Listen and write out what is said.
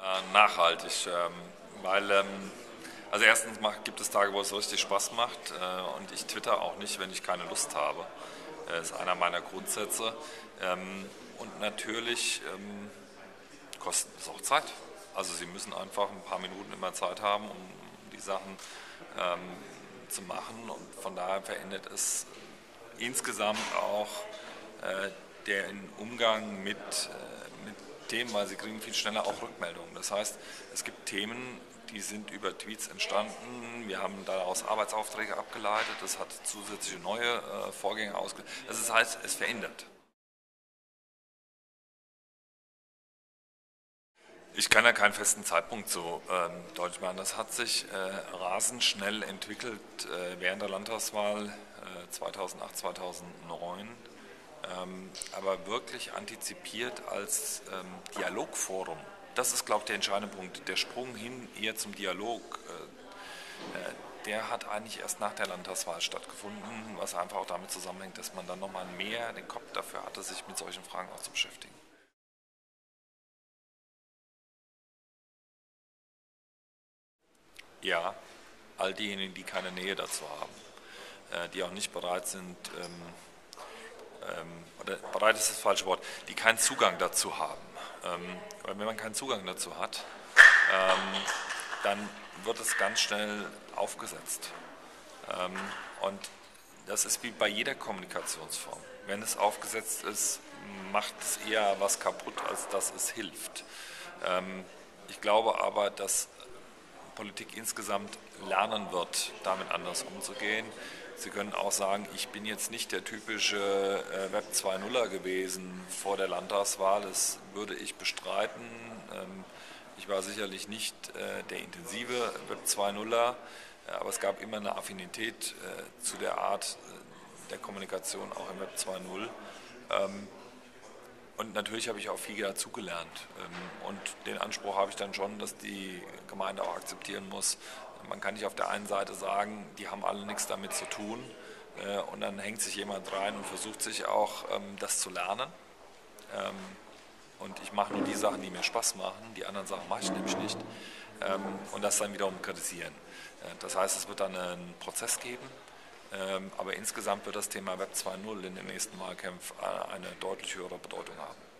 Nachhaltig, weil also erstens gibt es Tage, wo es so richtig Spaß macht und ich twitter auch nicht, wenn ich keine Lust habe. Das ist einer meiner Grundsätze. Und natürlich kostet es auch Zeit. Also Sie müssen einfach ein paar Minuten immer Zeit haben, um die Sachen zu machen und von daher verändert es insgesamt auch den Umgang mit Themen, weil sie kriegen viel schneller auch Rückmeldungen. Das heißt, es gibt Themen, die sind über Tweets entstanden. Wir haben daraus Arbeitsaufträge abgeleitet. Das hat zusätzliche neue Vorgänge ausgelöst. Das heißt, es verändert. Ich kann ja keinen festen Zeitpunkt so deutlich machen. Das hat sich rasend schnell entwickelt während der Landtagswahl 2008, 2009. Aber wirklich antizipiert als Dialogforum. Das ist, glaube ich, der entscheidende Punkt. Der Sprung hin eher zum Dialog, der hat eigentlich erst nach der Landtagswahl stattgefunden, was einfach auch damit zusammenhängt, dass man dann nochmal mehr den Kopf dafür hatte, sich mit solchen Fragen auch zu beschäftigen. Ja, all diejenigen, die keine Nähe dazu haben, die auch nicht bereit sind, oder bereit ist das falsche Wort, die keinen Zugang dazu haben. Weil wenn man keinen Zugang dazu hat, dann wird es ganz schnell aufgesetzt. Und das ist wie bei jeder Kommunikationsform. Wenn es aufgesetzt ist, macht es eher was kaputt, als dass es hilft. Ich glaube aber, dass Politik insgesamt lernen wird, damit anders umzugehen. Sie können auch sagen, ich bin jetzt nicht der typische Web 2.0er gewesen vor der Landtagswahl, das würde ich bestreiten. Ich war sicherlich nicht der intensive Web 2.0er, aber es gab immer eine Affinität zu der Art der Kommunikation auch im Web 2.0. Und natürlich habe ich auch viel dazugelernt. Und den Anspruch habe ich dann schon, dass die Gemeinde auch akzeptieren muss. Man kann nicht auf der einen Seite sagen, die haben alle nichts damit zu tun. Und dann hängt sich jemand rein und versucht sich auch, das zu lernen. Und ich mache nur die Sachen, die mir Spaß machen. Die anderen Sachen mache ich nämlich nicht. Und das dann wiederum kritisieren. Das heißt, es wird dann einen Prozess geben. Aber insgesamt wird das Thema Web 2.0 in den nächsten Wahlkämpfen eine deutlich höhere Bedeutung haben.